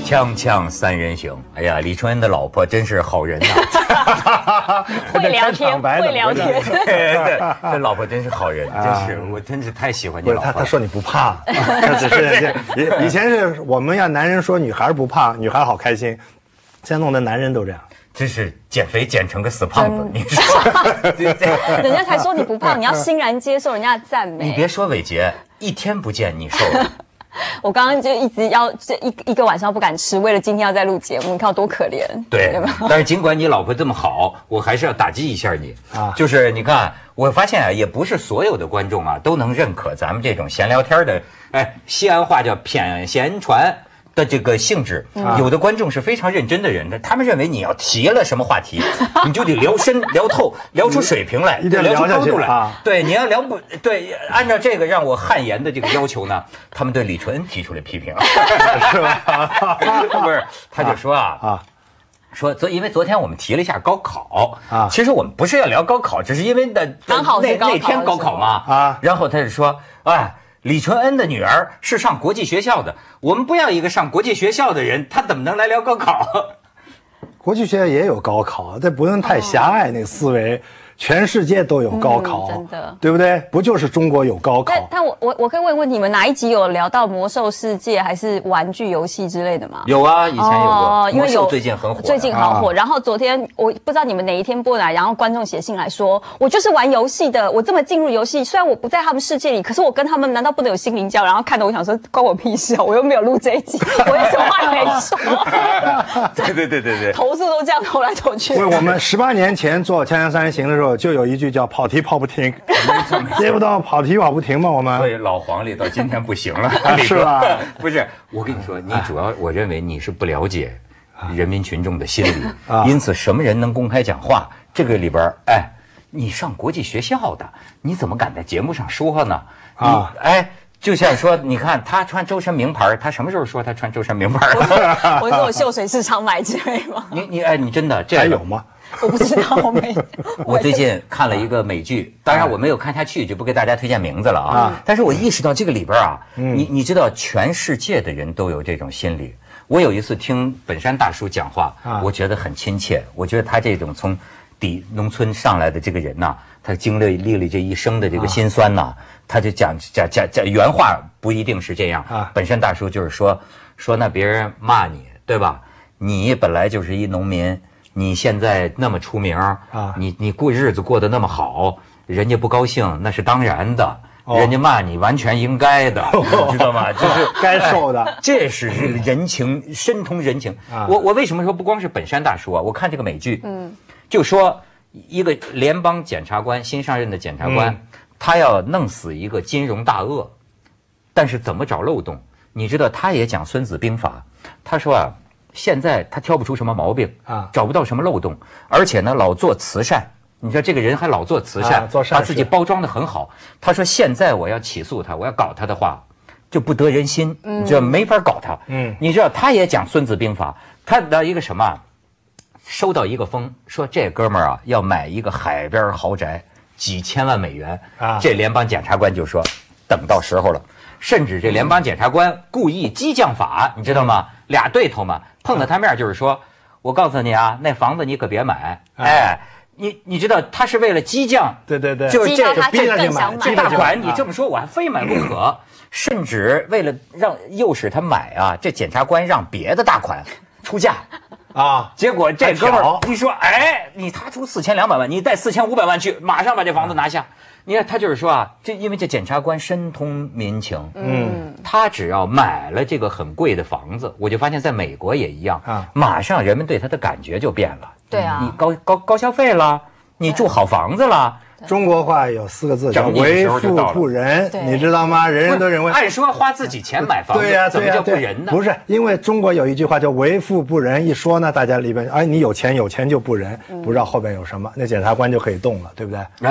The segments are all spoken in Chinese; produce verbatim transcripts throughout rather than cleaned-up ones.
锵锵三人行，哎呀，李春恩的老婆真是好人呐， 会聊天，会聊天。 对对，这老婆真是好人，真是我真是太喜欢你老婆。 他他说你不胖，他只是以以前是我们要男人说女孩不胖，女孩好开心，现在弄得男人都这样。 真是减肥减成个死胖子，你说？ 人家才说你不胖，你要欣然接受人家的赞美。 你别说伟杰，一天不见你瘦了。 我刚刚就一直要这一一个晚上不敢吃，为了今天要再录节目，你看我多可怜。 对，对但是尽管你老婆这么好，我还是要打击一下你啊。就是你看，我发现啊，也不是所有的观众啊都能认可咱们这种闲聊天的，哎，西安话叫谝闲传的这个性质。嗯、有的观众是非常认真的人，他们认为你要提了什么话题，你就得聊深、聊透、聊出水平来，聊出高度来。啊、对，你要聊不对，按照这个让我汗颜的这个要求呢，他们对李纯恩提出了批评，是吧？不是，他就说啊啊。说昨因为昨天我们提了一下高考啊，其实我们不是要聊高考，只是因为那刚好那那天高考嘛啊，然后他就说，哎。李纯恩的女儿是上国际学校的，我们不要一个上国际学校的人，他怎么能来聊高考？ 国际学校也有高考，这不能太狭隘，那个思维。全世界都有高考，嗯、真的，对不对？不就是中国有高考？ 但但我我我可以问问你们，哪一集有聊到魔兽世界还是玩具游戏之类的吗？ 有啊，以前有过。哦， 因为有最近很火， 最近好火。啊、然后昨天我不知道你们哪一天播来，然后观众写信来说，我就是玩游戏的，我这么进入游戏，虽然我不在他们世界里，可是我跟他们难道不能有心灵交流？然后看得我想说，关我屁事啊！我又没有录这一集，我有什么话没说？ 对对对对对， 投诉都这样投来投去。 因为我们十八年前做《锵锵三人行》的时候，就有一句叫。跑题跑不停，接不到跑题跑不停嘛，我们。 所以老黄历到今天不行了， 是吧？ 不是，我跟你说，你主要我认为你是不了解人民群众的心理，因此什么人能公开讲话，这个里边，哎，你上国际学校的，你怎么敢在节目上说呢？啊，哎。就像说，你看他穿周身名牌，他什么时候说他穿周身名牌？ 我说我秀水市场买之类吗？ 你你哎，你真的这还有吗？ 我不知道，我没。 我最近看了一个美剧，当然我没有看下去，就不给大家推荐名字了啊。但是我意识到这个里边啊，你你知道，全世界的人都有这种心理。我有一次听本山大叔讲话，我觉得很亲切。我觉得他这种从底农村上来的这个人呐、啊，他经历历了这一生的这个辛酸呐、啊。他就讲讲讲讲原话不一定是这样啊。本身大叔就是说说那别人骂你对吧？你本来就是一农民，你现在那么出名啊，你你过日子过得那么好，人家不高兴那是当然的，哦、人家骂你完全应该的，哦、知道吗？就是该受的， 这是人情，深通人情。啊、我我为什么说不光是本山大叔啊？我看这个美剧，嗯，就说一个联邦检察官新上任的检察官。嗯他要弄死一个金融大鳄，但是怎么找漏洞？你知道，他也讲《孙子兵法》，他说啊，现在他挑不出什么毛病啊，找不到什么漏洞，而且呢，老做慈善。你知道这个人还老做慈善，啊、做善把自己包装得很好。他说，现在我要起诉他，我要搞他的话，就不得人心，嗯、你知道没法搞他。嗯，你知道，他也讲《孙子兵法》，他的一个什么，收到一个风，说这哥们儿啊要买一个海边豪宅。几千万美元啊！这联邦检察官就说，等到时候了。甚至这联邦检察官故意激将法，你知道吗？俩对头嘛，碰到他面就是说，我告诉你啊，那房子你可别买。哎，你你知道他是为了激将， 对对对， 就是这逼着你买。 这大款你这么说，我还非买不可。甚至为了让诱使他买啊，这检察官让别的大款出价。啊！结果这哥们儿一说，哎，你他出四千两百万，你带四千五百万去，马上把这房子拿下。你看他就是说啊，这因为这检察官深通民情，嗯，他只要买了这个很贵的房子，我就发现在美国也一样啊，马上人们对他的感觉就变了。 对啊， 你高高高消费了，你住好房子了。 中国话有四个字叫为富不仁，你知道吗？人人都认为按说花自己钱买房子，对呀，怎么叫不仁呢？ 不是，因为中国有一句话叫为富不仁，一说呢，大家里边哎，你有钱有钱就不仁，不知道后边有什么，那检察官就可以动了，对不对？ 哎，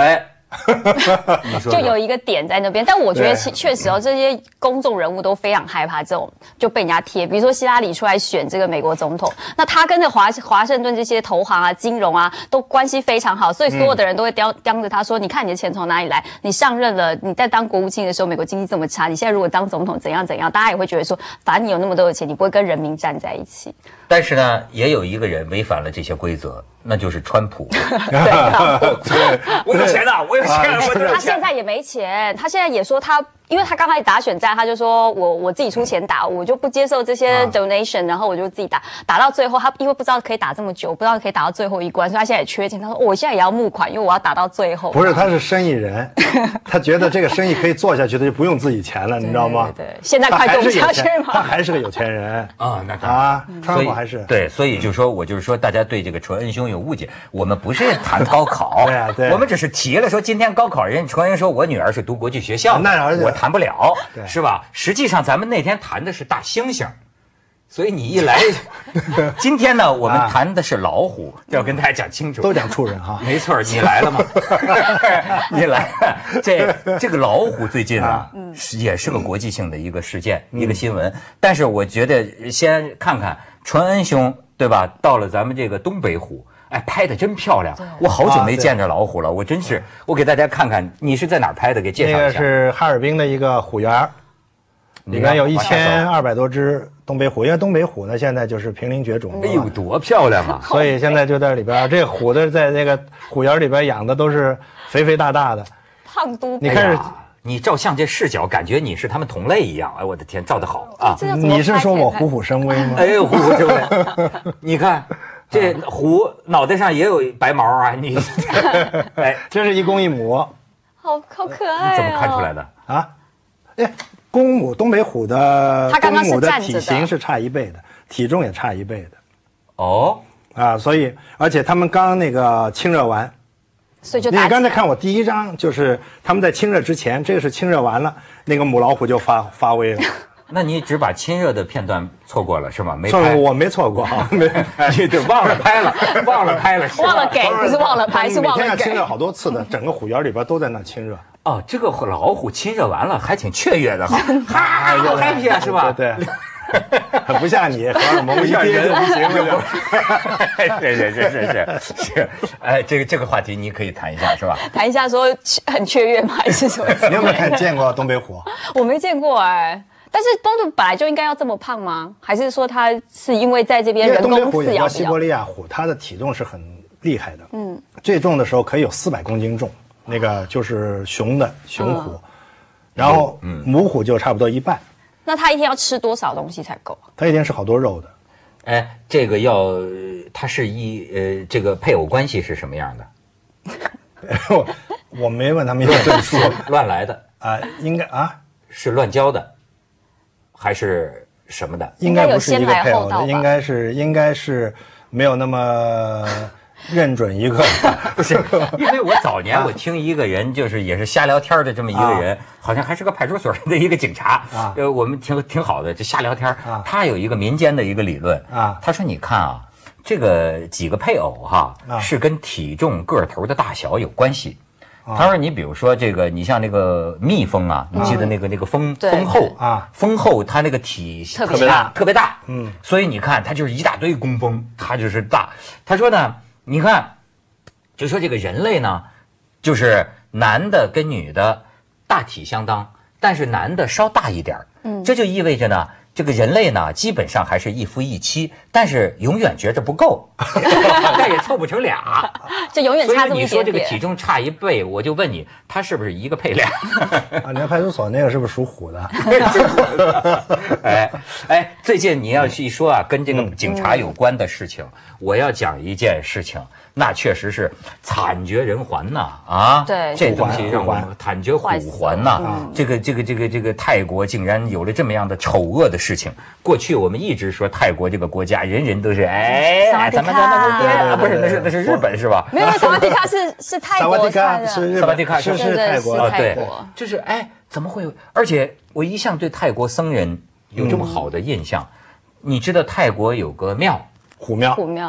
就有一个点在那边。但我觉得确实哦，这些公众人物都非常害怕这种就被人家贴，比如说希拉里出来选这个美国总统，那他跟着华华盛顿这些投行啊、金融啊都关系非常好，所以所有的人都会刁刁着他说：“你看你的钱从哪里来？你上任了，你在当国务卿的时候，美国经济这么差，你现在如果当总统怎样怎样？”大家也会觉得说，反正你有那么多的钱，你不会跟人民站在一起。 但是呢，也有一个人违反了这些规则，那就是川普。 对啊， 我有钱呐，我有钱，我有钱。 他现在也没钱，他现在也说他。因为他刚开始打选战，他就说我我自己出钱打，我就不接受这些 donation，、啊、然后我就自己打，打到最后他因为不知道可以打这么久，不知道可以打到最后一关，所以他现在也缺钱。他说、哦、我现在也要募款，因为我要打到最后。 不是，他是生意人，他觉得这个生意可以做下去，他就不用自己钱了，你知道吗？ 对, 对, 对，现在快做不下去吗？ 他还是个有钱人啊，那啊，川普还是对，所以就说我就是说，大家对这个纯恩兄有误解，我们不是谈高考， 对啊，对， 我们只是提了说今天高考人纯恩说我女儿是读国际学校， 那而且我谈不了。是吧？实际上，咱们那天谈的是大猩猩，所以你一来，今天呢，我们谈的是老虎，要跟大家讲清楚。 都讲畜人哈， 没错，你来了吗？你来了。这这个老虎最近啊，也是个国际性的一个事件，一个新闻。但是我觉得先看看纯恩兄，对吧？到了咱们这个东北虎。哎，拍的真漂亮！我好久没见着老虎了，我真是。我给大家看看，你是在哪儿拍的？给介绍一下。 那个是哈尔滨的一个虎园，里面有一千二百多只东北虎，因为东北虎呢现在就是濒临绝种。 哎呦，多漂亮啊！ 所以现在就在里边，这虎的在那个虎园里边养的都是肥肥大大的， 胖嘟。 你看， 你照相这视角，感觉你是他们同类一样。哎，我的天，照得好啊！ 你是说我虎虎生威吗？ 哎呦，虎虎生威！你看。这虎脑袋上也有白毛啊！你， 哎，这是一公一母， 好好可爱、哦。 你怎么看出来的啊？ 哎，公母东北虎的公母的体型是差一倍的，体重也差一倍的。 哦， 啊，所以而且他们刚那个亲热完， 所以就你刚才看我第一张，就是他们在亲热之前，这个是亲热完了，那个母老虎就发发威了。 那你只把亲热的片段错过了是吗？没拍， 我没错过，没， 你就忘了拍了，忘了拍了， 忘了给，不是忘了拍，是忘了给。 每天要亲热好多次的，整个虎园里边都在那亲热。 哦，这个老虎亲热完了还挺雀跃的哈，哈，好 happy 啊，是吧？ 对对。不像你，荷尔蒙一跌就不行了。 是是是是是是，哎，这个这个话题你可以谈一下，是吧？ 谈一下说很雀跃吗？还是什么？ 你有没有看见过东北虎？ 我没见过哎。但是东北本来就应该要这么胖吗？还是说它是因为在这边人工饲养？ 东北虎也叫西伯利亚虎，它的体重是很厉害的。嗯，最重的时候可以有四百公斤重，那个就是雄的雄虎，嗯、然后母虎就差不多一半。 那它一天要吃多少东西才够？ 它一天吃好多肉的。 哎，这个要它是一呃，这个配偶关系是什么样的？ 我我没问他们要证书， 乱来的啊、呃，应该啊是乱交的。还是什么的？ 应该不是一个配偶的，应该是应该是没有那么认准一个。 不是，因为我早年我听一个人，就是也是瞎聊天的这么一个人，啊、好像还是个派出所的一个警察。啊、呃，我们挺挺好的，就瞎聊天。啊、他有一个民间的一个理论啊，他说：“你看啊，这个几个配偶哈、啊，是跟体重个头的大小有关系。”他说：“你比如说这个，你像那个蜜蜂啊，你记得那个那个蜂蜂后啊，蜂后它那个体特别大， 特别大，嗯，所以你看它就是一大堆工蜂，它就是大。他说呢，你看，就说这个人类呢，就是男的跟女的大体相当，但是男的稍大一点，嗯，这就意味着呢。”这个人类呢，基本上还是一夫一妻，但是永远觉着不够，但也凑不成俩， 就永远差这么一点点。 所以你说这个体重差一倍，我就问你，他是不是一个配俩？ 啊，你看派出所那个是不是属虎的？ 哎哎，最近你要一说啊，跟这个警察有关的事情，嗯、我要讲一件事情，那确实是惨绝人寰呐！啊， 对， 这东西让我惨绝虎寰呐！ 嗯、 这个这个这个这个泰国竟然有了这么样的丑恶的事情。过去我们一直说泰国这个国家人人都是哎， 咱们那不是那是那是日本是吧？ 没有，萨瓦迪卡是是泰国菜的， 是萨瓦迪卡是是泰国啊，对，就是哎，怎么会有？而且我一向对泰国僧人有这么好的印象。你知道泰国有个庙， 虎庙， 虎庙。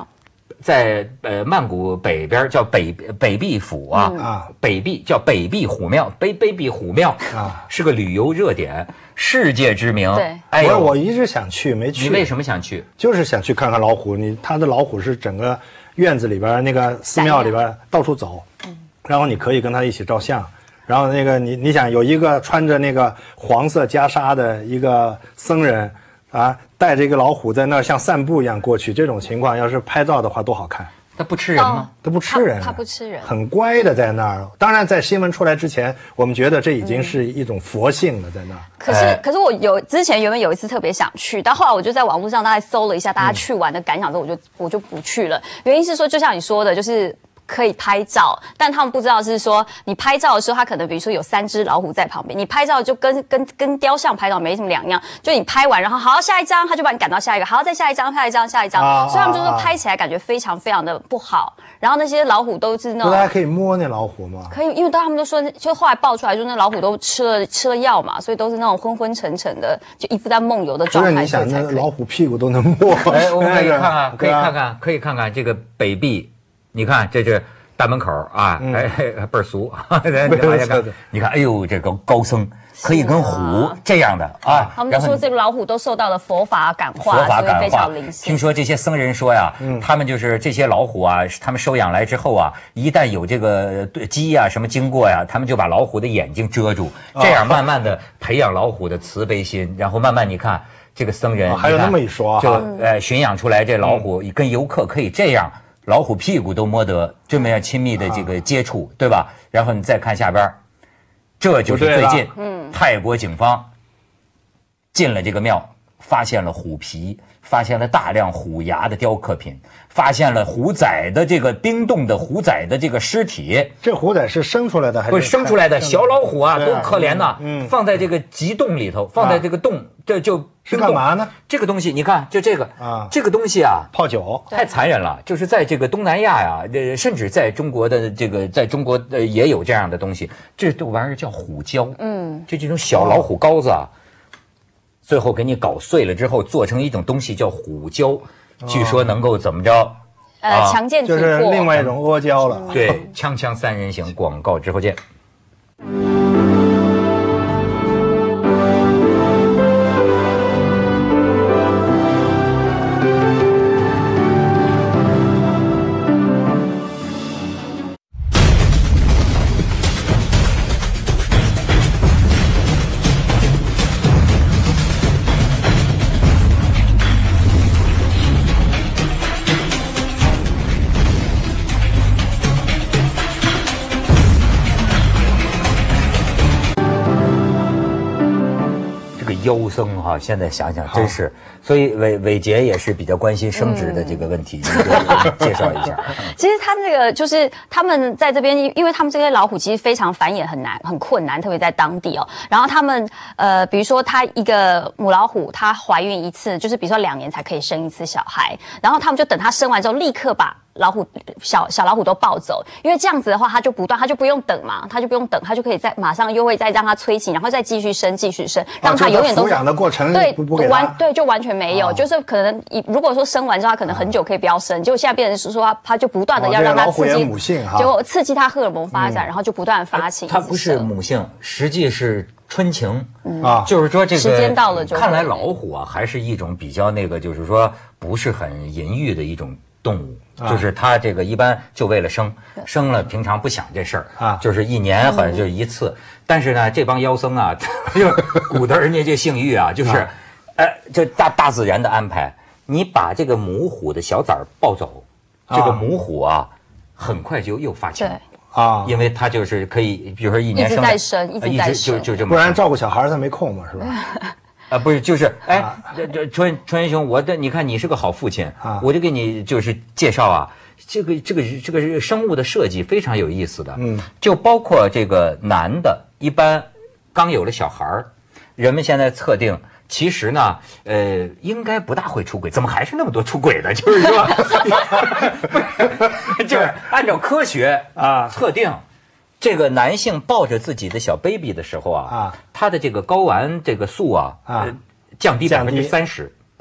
在呃曼谷北边叫北北壁府啊， 啊北壁叫北壁虎庙，北北壁虎庙啊是个旅游热点，世界知名。 对， 哎呦， 我我一直想去，没去。 你为什么想去？ 就是想去看看老虎。你他的老虎是整个院子里边那个寺庙里边到处走，然后你可以跟他一起照相。然后那个你你想有一个穿着那个黄色袈裟的一个僧人啊，带着一个老虎在那儿像散步一样过去，这种情况要是拍照的话多好看。 他不吃人吗？ 他不吃人， 他不吃人， 很乖的在那儿。当然，在新闻出来之前，我们觉得这已经是一种佛性了，在那儿。 可是，可是我有之前原本有一次特别想去，但后来我就在网络上大概搜了一下大家去玩的感想之后，我就我就不去了。原因是说，就像你说的，就是可以拍照，但他们不知道是说你拍照的时候，他可能比如说有三只老虎在旁边，你拍照就跟跟跟雕像拍照没什么两样。就你拍完，然后好下一张，他就把你赶到下一个，好再下一张，下一张，下一张， 啊、 所以他们就说拍起来感觉非常非常的不好。然后那些老虎都是那种， 大家可以摸那老虎吗？ 可以，因为他们都说，就后来爆出来，就那老虎都吃了吃了药嘛，所以都是那种昏昏沉沉的，就一副在梦游的状态。 不是你想，那老虎屁股都能摸。 哎，我们可以看看，可以看看，可以看看这个北壁，你看这是大门口啊，嗯、哎，倍儿俗。你看，哎呦，这个高僧可以跟虎这样的啊。 他们就说这个老虎都受到了佛法感化， 佛法感化。听说这些僧人说呀，嗯、他们就是这些老虎啊，他们收养来之后啊，一旦有这个鸡呀、啊、什么经过呀，他们就把老虎的眼睛遮住，这样慢慢的培养老虎的慈悲心，然后慢慢你看这个僧人、 哦、还有那么一说， 就呃驯养出来这老虎跟游客可以这样。老虎屁股都摸得这么样亲密的这个接触，对吧？然后你再看下边，这就是最近，嗯，泰国警方进了这个庙，发现了虎皮，发现了大量虎牙的雕刻品，发现了虎仔的这个冰冻的虎仔的这个尸体。 这虎仔是生出来的还是？ 不是生出来的小老虎啊，多可怜呐！嗯，放在这个极冻里头，放在这个洞，这就。 是干嘛呢？ 这个东西，你看，就这个啊，这个东西啊， 泡酒太残忍了。就是在这个东南亚呀，呃，甚至在中国的这个，在中国呃也有这样的东西。这这玩意儿叫虎胶，嗯，就这种小老虎羔子啊，最后给你搞碎了之后，做成一种东西叫虎胶，据说能够怎么着？ 呃，强健体魄， 就是另外一种阿胶了。 对，锵锵三人行，广告之后见。妖僧哈，现在想想真是，所以伟伟杰也是比较关心生殖的这个问题，你给介绍一下。 其实他这个就是他们在这边，因为他们这些老虎其实非常繁衍很难，很困难，特别在当地哦。然后他们呃，比如说他一个母老虎，它怀孕一次，就是比如说两年才可以生一次小孩，然后他们就等它生完之后，立刻把老虎小小老虎都抱走，因为这样子的话，它就不断，它就不用等嘛，它就不用等，它就可以再马上又会再让它催情，然后再继续生，继续生，让它永远都抚养的过程对不不给完对就完全没有，哦、就是可能如果说生完之后，它可能很久可以不要生，结果现在变成是说它它就不断的要让它刺激， 母性结果刺激它荷尔蒙发展，嗯、然后就不断发情。 它不是母性，实际是春情啊，就是说这个时间到了就看来老虎啊还是一种比较那个，就是说不是很淫欲的一种动物。就是它这个一般就为了生，生了平常不想这事儿啊，就是一年好像就一次。但是呢，这帮妖僧啊，就鼓捣人家这性欲啊，就是，哎，这大大自然的安排，你把这个母虎的小崽儿抱走，这个母虎啊，很快就又发情啊，因为它就是可以，比如说一年生一直在生，一直在生， 就就这么， 不然照顾小孩他没空嘛，是吧？ 啊，不是，就是哎，这这川川元兄，我的你看你是个好父亲啊，我就给你就是介绍啊，这个这个这个生物的设计非常有意思的，嗯，就包括这个男的，一般刚有了小孩儿，人们现在测定，其实呢，呃，应该不大会出轨，怎么还是那么多出轨的？就是说，就是按照科学啊测定。这个男性抱着自己的小 baby 的时候啊，啊他的这个睾丸这个素啊，啊呃、降低百分之三十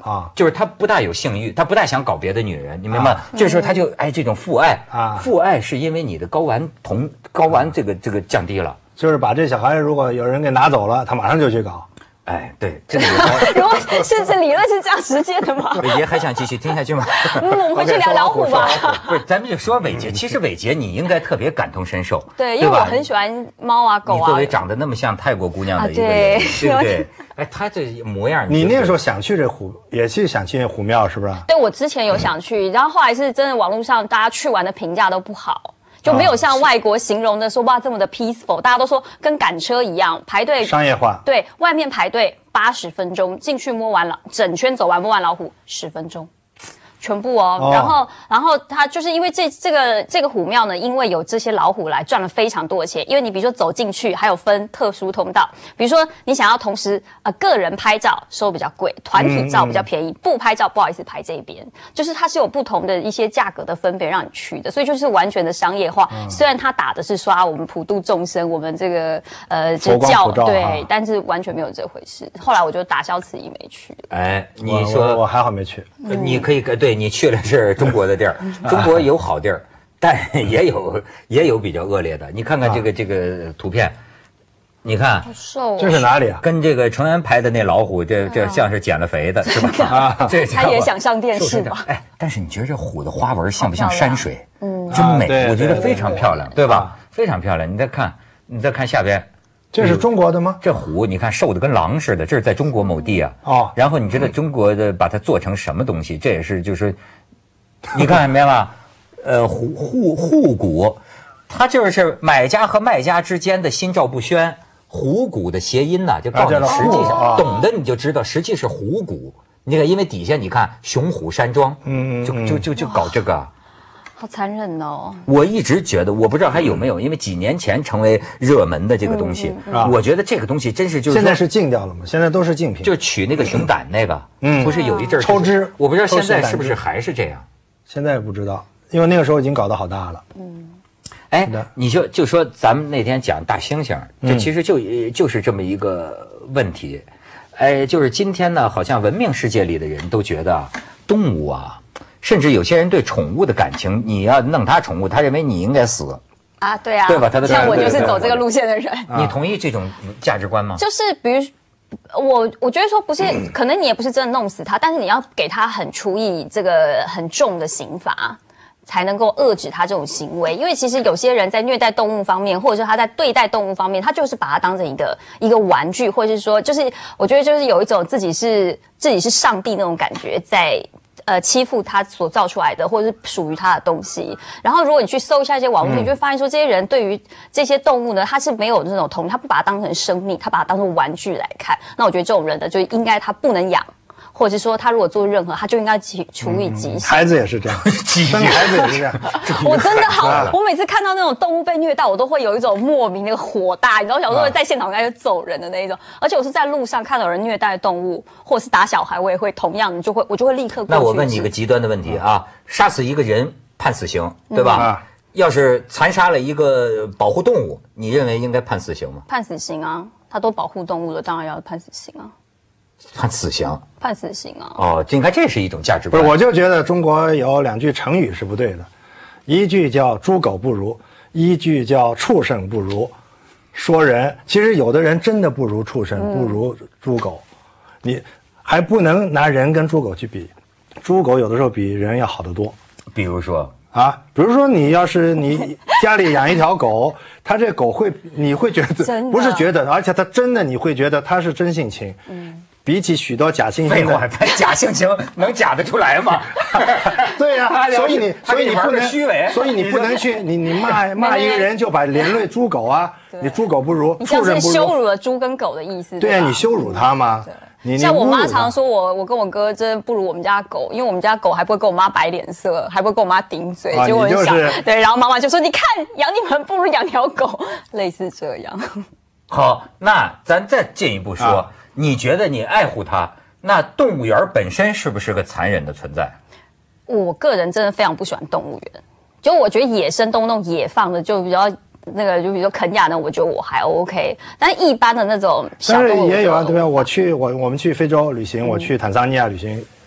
啊，就是他不大有性欲，他不大想搞别的女人，你明白吗？这时候他就哎这种父爱啊，父爱是因为你的睾丸酮睾丸这个这个降低了， 就是把这小孩如果有人给拿走了，他马上就去搞。 哎，对，这个如果是这理论是这样实践的吗？ 伟杰还想继续听下去吗？ 嗯，我们回去聊老虎吧。 不是，咱们就说伟杰，其实伟杰你应该特别感同身受， 对，因为我很喜欢猫啊狗啊。 你作为长得那么像泰国姑娘的一个人，对不对？哎，他这模样， 你那个时候想去这虎，也是想去那虎庙，是不是？ 对，我之前有想去，然后后来是真的网络上大家去玩的评价都不好。就没有像外国形容的说哇这么的 peaceful， 大家都说跟赶车一样排队商业化， 对，外面排队八十分钟，进去摸完了整圈走完摸完老虎十分钟。全部哦，哦然后，然后他就是因为这这个这个虎庙呢，因为有这些老虎来赚了非常多的钱。因为你比如说走进去，还有分特殊通道，比如说你想要同时呃个人拍照收比较贵，团体照比较便宜，嗯、不拍照不好意思拍这一边，就是它是有不同的一些价格的分别让你去的，所以就是完全的商业化。嗯、虽然他打的是刷我们普度众生，我们这个呃就教对、啊，但是完全没有这回事。后来我就打消此意没去了。 哎，你说我, 我还好没去， 嗯、你可以对。你去了是中国的地儿，中国有好地儿，但也有也有比较恶劣的。你看看这个、啊、这个图片，你看， 好瘦、啊， 这是哪里啊？ 跟这个程安拍的那老虎，这这像是减了肥的，是吧？啊， 这他也想上电视吧？ 哎，但是你觉得这虎的花纹像不像山水？嗯，真美，啊、我觉得非常漂亮，对吧？啊、非常漂亮。你再看，你再看下边。 这是中国的吗？ 这虎你看瘦的跟狼似的，这是在中国某地啊。哦，然后你知道中国的把它做成什么东西？这也是就是，你看见没有？呃，虎虎虎骨，它就是买家和卖家之间的心照不宣。虎骨的谐音呢、啊，就告诉你实际上、啊、懂的你就知道，实际是虎骨。那个因为底下你看熊虎山庄，嗯就就就就搞这个。 好残忍哦！ 我一直觉得，我不知道还有没有，因为几年前成为热门的这个东西，嗯嗯、我觉得这个东西真是就是现在是禁掉了吗？现在都是竞品， 就取那个熊胆那个，嗯，不是有一阵抽脂， 我不知道现在是不是还是这样。 现在不知道，因为那个时候已经搞得好大了。 嗯，哎，你就就说咱们那天讲大猩猩，这其实就、嗯、就是这么一个问题，哎，就是今天呢，好像文明世界里的人都觉得动物啊。甚至有些人对宠物的感情，你要弄他宠物，他认为你应该死啊，对啊， 对吧？他的像我就是走这个路线的人。 你同意这种价值观吗？ 就是比如我，我觉得说不是，可能你也不是真的弄死他，但是你要给他很处以这个很重的刑罚，才能够遏制他这种行为。因为其实有些人在虐待动物方面，或者说他在对待动物方面，他就是把它当成一个一个玩具，或者是说，就是我觉得就是有一种自己是自己是上帝那种感觉在。呃，欺负他所造出来的，或者是属于他的东西。然后，如果你去搜一下一些网络，嗯、你就会发现说，这些人对于这些动物呢，他是没有那种同，他不把它当成生命，他把它当成玩具来看。那我觉得这种人呢，就应该他不能养。或者是说他如果做任何，他就应该处以极刑。 孩子也是这样，生孩子也是这样。 我真的好，我每次看到那种动物被虐待，我都会有一种莫名的火大，你知道，小时候在现场应该就走人的那一种。而且我是在路上看到有人虐待动物，或者是打小孩，我也会同样，就会我就会立刻过去。 那我问你一个极端的问题啊，杀死一个人判死刑，对吧？嗯、要是残杀了一个保护动物，你认为应该判死刑吗？ 判死刑啊，他都保护动物了，当然要判死刑啊。 判死刑， 判死刑啊！ 哦，应该这是一种价值观。 不是，我就觉得中国有两句成语是不对的，一句叫“猪狗不如”，一句叫“畜生不如”。说人，其实有的人真的不如畜生，嗯、不如猪狗，你还不能拿人跟猪狗去比，猪狗有的时候比人要好得多。 比如说啊，比如说你要是你家里养一条狗，它这狗会，你会觉得不是觉得，而且它真的你会觉得它是真性情。嗯。比起许多假性情， 废话，假性情能假得出来吗？ 对呀、啊，所以你所以你不能虚伪，所以你不能去你你骂骂一个人就把连累猪狗啊，你猪狗不如， 你这样是羞辱了猪跟狗的意思。 对呀、啊，你羞辱它吗？你像我妈常说我，我跟我哥真不如我们家狗，因为我们家狗还不会跟我妈摆脸色，还不会跟我妈顶嘴， 啊、 就很想、 就是、 对，然后妈妈就说：“你看，养你们不如养条狗。”类似这样。 好，那咱再进一步说，啊、你觉得你爱护它？那动物园本身是不是个残忍的存在？ 我个人真的非常不喜欢动物园，就我觉得野生动物那种野放的就比较那个，就比如说肯亚的，我觉得我还 OK， 但一般的那种小动物， 但是也有啊，对吧？我去我我们去非洲旅行，嗯、我去坦桑尼亚旅行，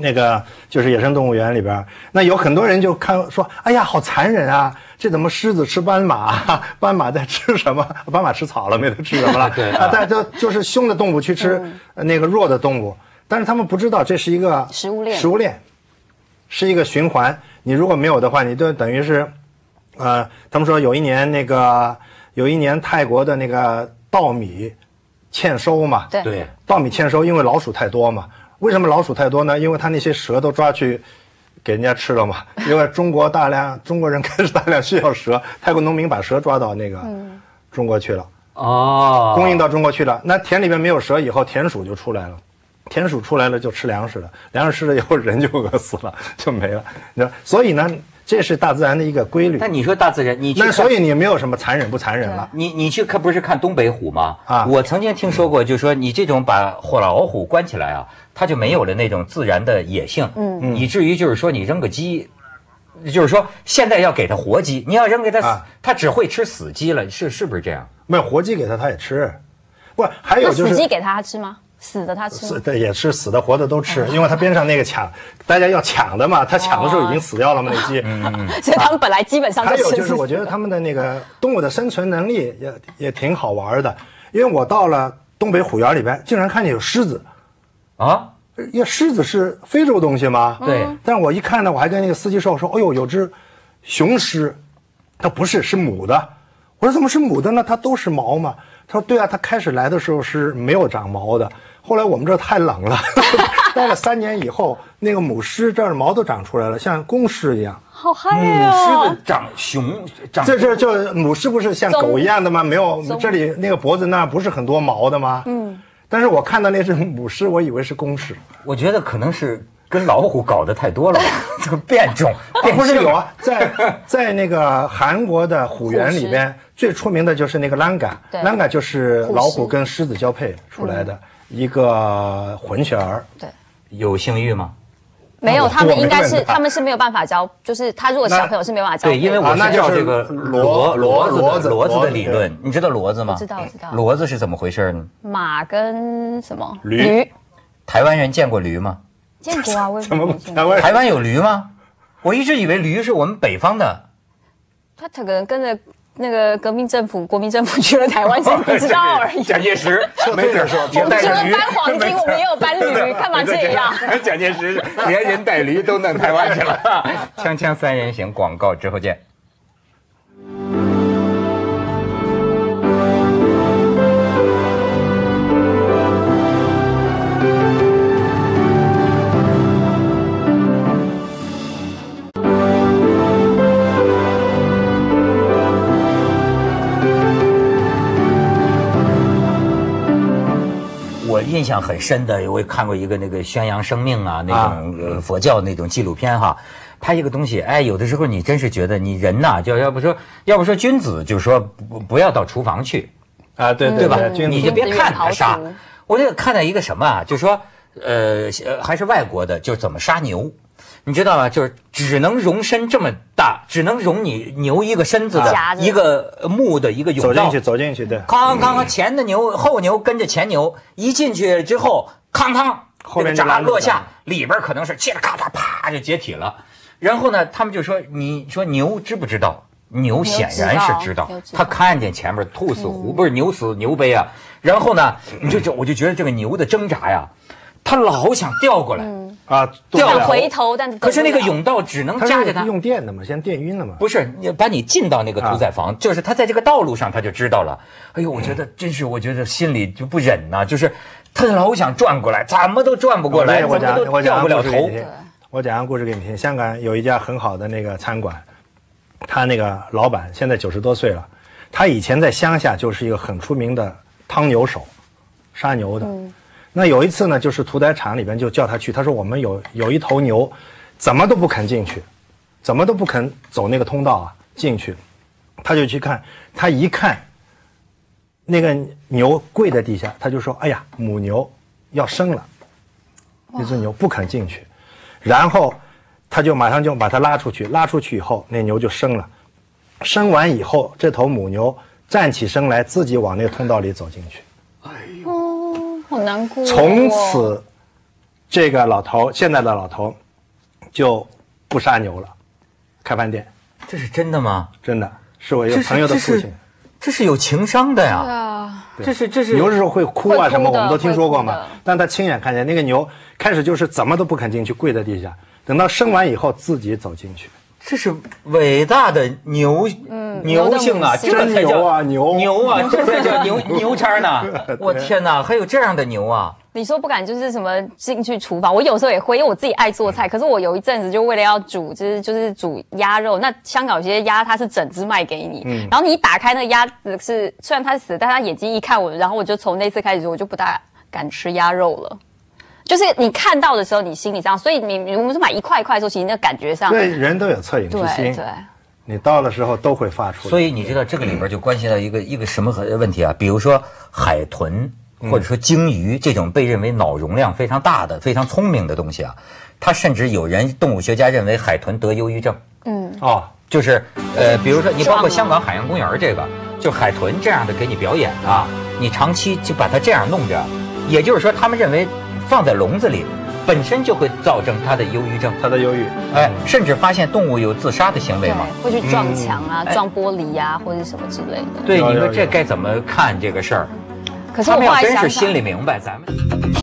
那个就是野生动物园里边，那有很多人就看说，哎呀，好残忍啊！这怎么狮子吃斑马？斑马在吃什么？斑马吃草了，没得吃什么了？ 对啊，但就就是凶的动物去吃那个弱的动物，但是他们不知道这是一个食物链， 食物链是一个循环。你如果没有的话，你就等于是，呃，他们说有一年那个有一年泰国的那个稻米欠收嘛， 对对， 稻米欠收，因为老鼠太多嘛。为什么老鼠太多呢？因为它那些蛇都抓去给人家吃了嘛。因为中国大量中国人开始大量需要蛇，泰国农民把蛇抓到那个中国去了， 哦， 供应到中国去了。那田里面没有蛇以后，田鼠就出来了。田鼠出来了就吃粮食了，粮食吃了以后人就饿死了，就没了。你知道，所以呢，这是大自然的一个规律。 但你说大自然，你去那所以你没有什么残忍不残忍了。 你你去看不是看东北虎吗？ 啊， 我曾经听说过，就是说你这种把火老虎关起来啊，它就没有了那种自然的野性，嗯，以至于就是说你扔个鸡，就是说现在要给它活鸡，你要扔给它死， 啊、 它只会吃死鸡了，是是不是这样？ 没有活鸡给它，它也吃。不，还有就是死鸡给它吃吗？死的它吃， 死的也吃，死的活的都吃，因为它边上那个抢，大家要抢的嘛，它抢的时候已经死掉了嘛，那鸡。 嗯，所以他们本来基本上还有就是，我觉得他们的那个动物的生存能力也也挺好玩的，因为我到了东北虎园里边，竟然看见有狮子， 啊， 因为狮子是非洲东西嘛， 对。 但我一看呢，我还跟那个司机说，我说，哎呦，有只雄狮，它不是，是母的。我说怎么是母的呢？它都是毛嘛。他说对啊，它开始来的时候是没有长毛的。后来我们这太冷了，待了三年以后，那个母狮这儿毛都长出来了，像公狮一样。 好嗨母哦！ 狮子长熊长， 这这就母狮不是像狗一样的吗？没有，这里那个脖子那儿不是很多毛的吗？嗯。但是我看到那只母狮，我以为是公狮。 我觉得可能是跟老虎搞得太多了，这个变种。 不是有啊，在在那个韩国的虎园里边，最出名的就是那个兰嘎，兰嘎就是老虎跟狮子交配出来的。一个混血儿， 对， 有性欲吗？ 没有，他们应该是他们是没有办法交，就是他如果小朋友是没有办法交配。 对，因为我是照这个骡骡子的骡子的理论，你知道骡子吗？ 知道知道。 骡子是怎么回事呢？ 马跟什么驴？ 台湾人见过驴吗？ 见过啊，为什么台湾台湾有驴吗？我一直以为驴是我们北方的。 他可能跟着那个革命政府、国民政府去了台湾，不知道而已。 蒋介石没准说， 我们除了搬黄金，我们也有搬驴，干嘛这样？ 蒋介石连人带驴都弄台湾去了。锵锵三人行，广告之后见。印象很深的，我也看过一个那个宣扬生命啊，那种、呃、佛教那种纪录片哈，拍一个东西，哎，有的时候你真是觉得你人呐，就要不说要不说君子，就是说不不要到厨房去啊，对对吧？ 嗯、 你就别看他杀。我这个看到一个什么啊，就是说呃还是外国的，就怎么杀牛。你知道吗？就是只能容身这么大，只能容你牛一个身子的一个木的一个甬道。 走进去，走进去，对。 康康康，前的牛后牛跟着前牛，一进去之后，康康， 后面闸落下，里边可能是切了咔嚓啪就解体了。然后呢，他们就说：“你说牛知不知道？牛显然是知道，他看见前面兔死狐，不是牛死牛悲啊。然后呢，你就就我就觉得这个牛的挣扎呀。”他老想调过来、嗯、 啊， 调回头，但可是那个甬道只能夹着他。 用电的嘛，先电晕了嘛。 不是，你把你进到那个屠宰房，啊、就是他在这个道路上他就知道了。哎呦，我觉得真是，我觉得心里就不忍呐、啊，就是他老想转过来，怎么都转不过来， 我怎么都掉不了头。 我讲个故事给你听。香港有一家很好的那个餐馆，他那个老板现在九十多岁了，他以前在乡下就是一个很出名的汤牛手，杀牛的。嗯，那有一次呢，就是屠宰场里边就叫他去，他说我们有有一头牛，怎么都不肯进去，怎么都不肯走那个通道啊进去，他就去看，他一看，那个牛跪在地下，他就说：“哎呀，母牛要生了，那只牛不肯进去。”然后他就马上就把它拉出去，拉出去以后，那牛就生了，生完以后，这头母牛站起身来，自己往那个通道里走进去。 好难过、哦。 从此， 这个老头现在的老头就不杀牛了，开饭店。 这是真的吗？ 真的，是我一个朋友的父亲。 这是有情商的呀！ 对啊， 这是这是牛的时候会哭啊什么，我们都听说过嘛。 嘛。 但他亲眼看见那个牛开始就是怎么都不肯进去，跪在地下，等到生完以后自己走进去。 这是伟大的牛， 嗯， 牛性啊，这才叫牛啊牛牛啊，这才叫牛牛叉呢！我天哪，还有这样的牛啊！ 你说不敢就是什么进去厨房，我有时候也会，因为我自己爱做菜。可是我有一阵子就为了要煮，就是就是煮鸭肉。那香港有些鸭它是整只卖给你，嗯、然后你一打开那个鸭子是虽然它是死，但它眼睛一看我，然后我就从那次开始我就不大敢吃鸭肉了。就是你看到的时候，你心里上，所以你我们是买一块一块的时候，其实那感觉上， 对人都有恻隐之心， 对对。 你到的时候都会发出来。 所以你知道这个里边就关系到一个一个什么问题啊？比如说海豚。或者说鲸鱼这种被认为脑容量非常大的、非常聪明的东西啊，它甚至有人动物学家认为海豚得忧郁症。 嗯， 哦，就是呃，比如说你包括香港海洋公园这个，就海豚这样的给你表演啊，你长期就把它这样弄着，也就是说他们认为放在笼子里本身就会造成它的忧郁症， 它的忧郁， 哎，甚至发现动物有自杀的行为嘛， 会去撞墙啊、嗯、撞玻璃啊，或者什么之类的。 对，你说这该怎么看这个事儿？ 可是我他们要真后来想想是心里明白，咱们。